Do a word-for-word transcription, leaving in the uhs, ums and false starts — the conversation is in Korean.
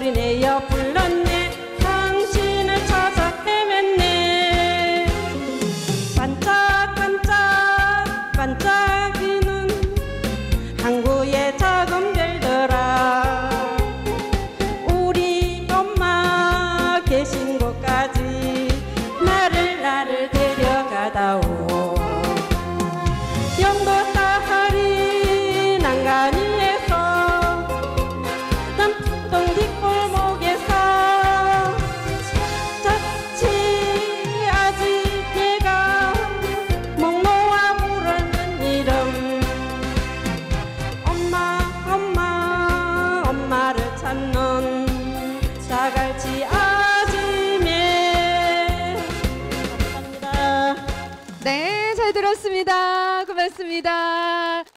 소리내어 불렀네. 당신을 찾아 헤맸네. 반짝반짝 반짝이는 항구의 작은 별들아, 우리 엄마 계신 곳까지 나를 나를 데려가다오. 영도 사하리 난간위에서 남풍동 뒷골목에서 자칫 아직 내가 목 놓아 부르는 이름, 엄마 엄마 엄마를 찾는 자갈치 아지매. 감사합니다. 네, 잘 들었습니다. 고맙습니다.